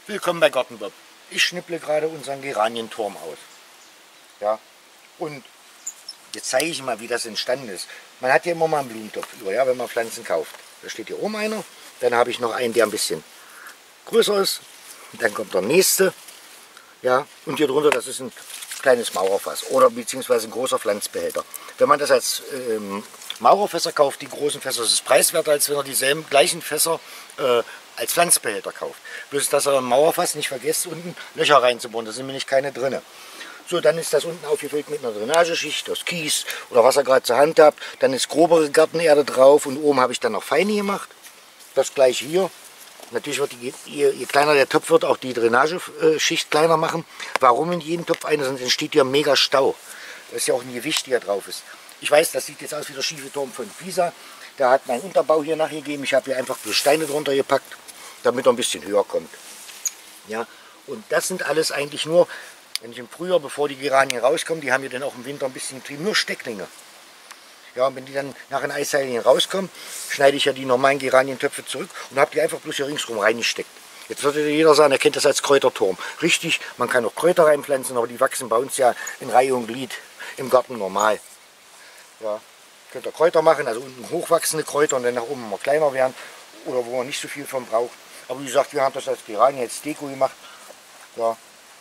Willkommen bei Gartenbob. Ich schnipple gerade unseren Geranienturm aus. Ja, und jetzt zeige ich mal, wie das entstanden ist. Man hat ja immer mal einen Blumentopf über, ja, wenn man Pflanzen kauft. Da steht hier oben einer, dann habe ich noch einen, der ein bisschen größer ist. Dann kommt der nächste. Ja, und hier drunter, das ist ein kleines Maurerfass oder beziehungsweise ein großer Pflanzbehälter. Wenn man das als Maurerfässer kauft, die großen Fässer, das ist preiswerter, als wenn er dieselben gleichen Fässer als Pflanzbehälter kauft. Bloß, dass er im Mauerfass nicht vergisst, unten Löcher reinzubohren, da sind nämlich keine drin. So, dann ist das unten aufgefüllt mit einer Drainageschicht aus Kies oder was ihr gerade zur Hand habt. Dann ist grobere Gartenerde drauf und oben habe ich dann noch feine gemacht. Das gleiche hier. Natürlich wird je kleiner der Topf wird, auch die Drainageschicht kleiner machen. Warum in jedem Topf eine? Sonst entsteht hier mega Stau. Das ist ja auch ein Gewicht, die hier drauf ist. Ich weiß, das sieht jetzt aus wie der schiefe Turm von Pisa. Da hat mein Unterbau hier nachgegeben. Ich habe hier einfach bloß Steine drunter gepackt, damit er ein bisschen höher kommt. Ja, und das sind alles eigentlich nur, wenn ich im Frühjahr, bevor die Geranien rauskommen, die haben ja dann auch im Winter ein bisschen nur Stecklinge. Ja, und wenn die dann nach den Eisheiligen rauskommen, schneide ich ja die normalen Geranientöpfe zurück und habe die einfach bloß hier ringsrum reingesteckt. Jetzt würde jeder sagen, er kennt das als Kräuterturm. Richtig, man kann auch Kräuter reinpflanzen, aber die wachsen bei uns ja in Reihe und Glied im Garten normal. Ja, könnt ihr Kräuter machen, also unten hochwachsende Kräuter und dann nach oben mal kleiner werden oder wo man nicht so viel von braucht. Aber wie gesagt, wir haben das als Geranien jetzt Deko gemacht. Ja.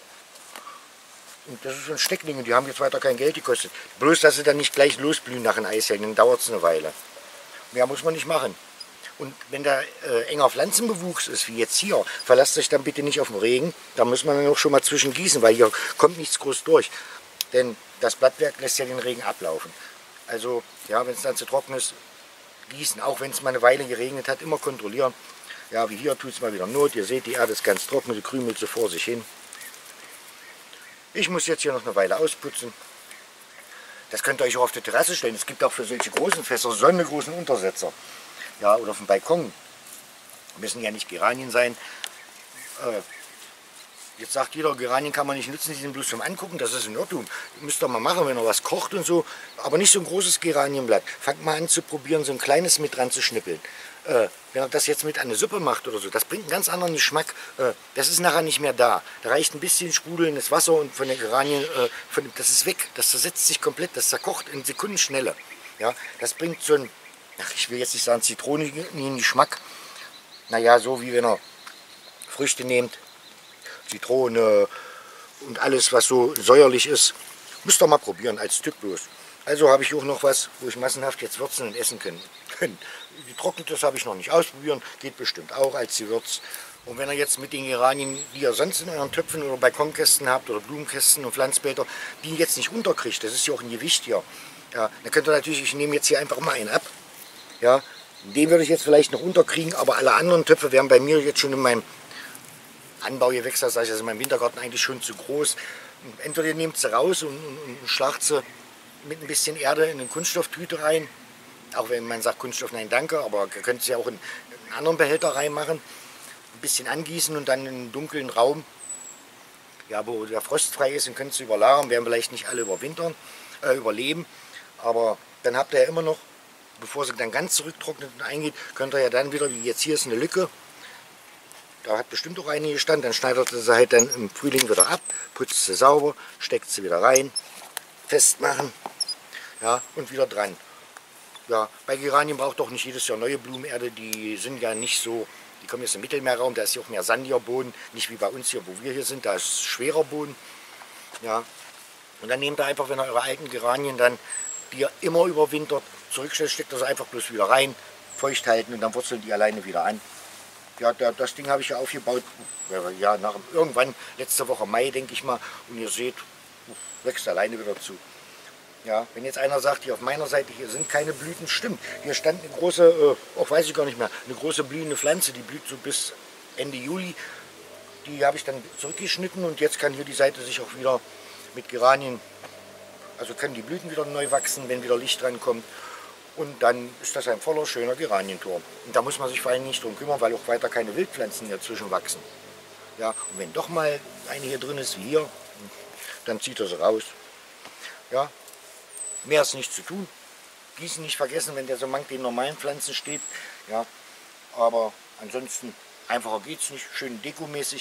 Und das ist ein Steckling und die haben jetzt weiter kein Geld gekostet. Bloß, dass sie dann nicht gleich losblühen nach den Eisheiligen, dann dauert es eine Weile. Mehr muss man nicht machen. Und wenn da enger Pflanzenbewuchs ist, wie jetzt hier, verlasst euch dann bitte nicht auf den Regen. Da muss man dann auch schon mal zwischen gießen, weil hier kommt nichts groß durch. Denn das Blattwerk lässt ja den Regen ablaufen. Also, ja, wenn es dann zu trocken ist, gießen. Auch wenn es mal eine Weile geregnet hat, immer kontrollieren. Ja, wie hier tut es mal wieder Not. Ihr seht, die Erde ist ganz trocken, sie krümelt so vor sich hin. Ich muss jetzt hier noch eine Weile ausputzen. Das könnt ihr euch auch auf die Terrasse stellen. Es gibt auch für solche großen Fässer so einen großen Untersetzer. Ja, oder auf dem Balkon. Müssen ja nicht Geranien sein. Jetzt sagt jeder, Geranien kann man nicht nutzen, die sind bloß zum Angucken. Das ist in Ordnung. Müsst ihr mal machen, wenn ihr was kocht und so. Aber nicht so ein großes Geranienblatt. Fangt mal an zu probieren, so ein kleines mit dran zu schnippeln. Wenn er das jetzt mit an eine Suppe macht oder so, das bringt einen ganz anderen Geschmack. Das ist nachher nicht mehr da. Da reicht ein bisschen sprudelndes Wasser und von den Geranien, das ist weg. Das zersetzt sich komplett, das zerkocht in Sekundenschnelle. Ja, das bringt so einen, ich will jetzt nicht sagen zitronigen Geschmack. Naja, so wie wenn ihr Früchte nehmt, Zitrone und alles, was so säuerlich ist. Müsst ihr mal probieren, als Stück bloß. Also habe ich auch noch was, wo ich massenhaft jetzt würzen und essen können. Getrocknetes habe ich noch nicht ausprobieren, geht bestimmt auch als Gewürz. Und wenn ihr jetzt mit den Geranien, die ihr sonst in euren Töpfen oder Balkonkästen habt oder Blumenkästen und Pflanzbeete, die jetzt nicht unterkriegt, das ist ja auch ein Gewicht hier. Ja, dann könnt ihr natürlich, ich nehme jetzt hier einfach mal einen ab. Ja, den würde ich jetzt vielleicht noch unterkriegen, aber alle anderen Töpfe wären bei mir jetzt schon in meinem Anbaugewächshaus, sage ich, also in meinem Wintergarten eigentlich schon zu groß. Entweder ihr nehmt sie raus und schlagt sie mit ein bisschen Erde in eine Kunststofftüte rein. Auch wenn man sagt Kunststoff, nein danke, aber ihr könnt es ja auch in einen anderen Behälter reinmachen. Ein bisschen angießen und dann in einen dunklen Raum, ja, wo der frostfrei ist, und könnt es überlagern. Werden vielleicht nicht alle überleben, aber dann habt ihr ja immer noch, bevor sie dann ganz zurücktrocknet und eingeht, könnt ihr ja dann wieder, wie jetzt hier ist eine Lücke, da hat bestimmt auch eine gestanden, dann schneidet ihr sie halt dann im Frühling wieder ab, putzt sie sauber, steckt sie wieder rein, festmachen, ja, und wieder dran. Ja, bei Geranien braucht doch nicht jedes Jahr neue Blumenerde, die sind ja nicht so, die kommen jetzt im Mittelmeerraum, da ist ja auch mehr sandiger Boden, nicht wie bei uns hier, wo wir hier sind, da ist schwerer Boden. Ja, und dann nehmt ihr einfach, wenn ihr eure alten Geranien dann, die ihr immer überwintert, zurückstellt, steckt das einfach bloß wieder rein, feucht halten und dann wurzeln die alleine wieder an. Ja, das Ding habe ich ja aufgebaut, ja, irgendwann letzte Woche Mai, denke ich mal, und ihr seht, wächst alleine wieder zu. Ja, wenn jetzt einer sagt, hier auf meiner Seite, hier sind keine Blüten, stimmt. Hier stand eine große, auch weiß ich gar nicht mehr, eine große blühende Pflanze, die blüht so bis Ende Juli. Die habe ich dann zurückgeschnitten und jetzt kann hier die Seite sich auch wieder mit Geranien, also können die Blüten wieder neu wachsen, wenn wieder Licht dran kommt. Und dann ist das ein voller, schöner Geranienturm. Und da muss man sich vor allem nicht drum kümmern, weil auch weiter keine Wildpflanzen dazwischen wachsen. Ja, und wenn doch mal eine hier drin ist, wie hier, dann zieht er sie raus. Ja. Mehr ist nicht zu tun. Gießen nicht vergessen, wenn der so mank den normalen Pflanzen steht. Ja, aber ansonsten einfacher geht es nicht. Schön dekomäßig.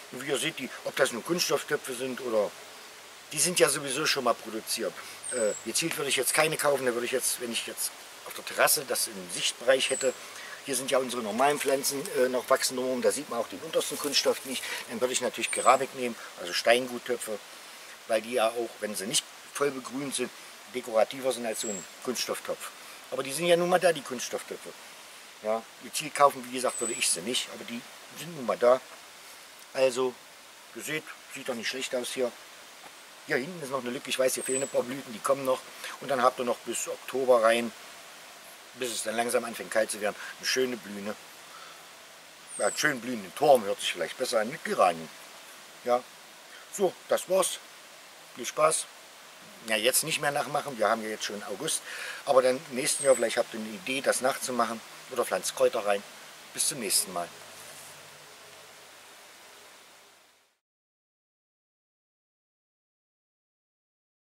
Und wie ihr seht, ob das nun Kunststofftöpfe sind oder... Die sind ja sowieso schon mal produziert. Gezielt würde ich jetzt keine kaufen, da würde ich jetzt, wenn ich jetzt auf der Terrasse das im Sichtbereich hätte, hier sind ja unsere normalen Pflanzen noch wachsen drumherum, da sieht man auch den untersten Kunststoff nicht, dann würde ich natürlich Keramik nehmen, also Steinguttöpfe, weil die ja auch, wenn sie nicht voll begrünt sind, dekorativer sind als so ein Kunststofftopf. Aber die sind ja nun mal da, die Kunststofftöpfe. Ja, gezielt kaufen, wie gesagt, würde ich sie nicht, aber die sind nun mal da. Also, ihr seht, sieht doch nicht schlecht aus hier. Hier hinten ist noch eine Lücke, ich weiß, hier fehlen ein paar Blüten, die kommen noch. Und dann habt ihr noch bis Oktober rein, bis es dann langsam anfängt kalt zu werden, eine schöne Blühne. Ja, einen schön blühenden Turm hört sich vielleicht besser an mit Geranien. Ja, so, das war's. Viel Spaß. Ja, jetzt nicht mehr nachmachen, wir haben ja jetzt schon August. Aber dann im nächsten Jahr, vielleicht habt ihr eine Idee, das nachzumachen. Oder pflanzt Kräuter rein. Bis zum nächsten Mal.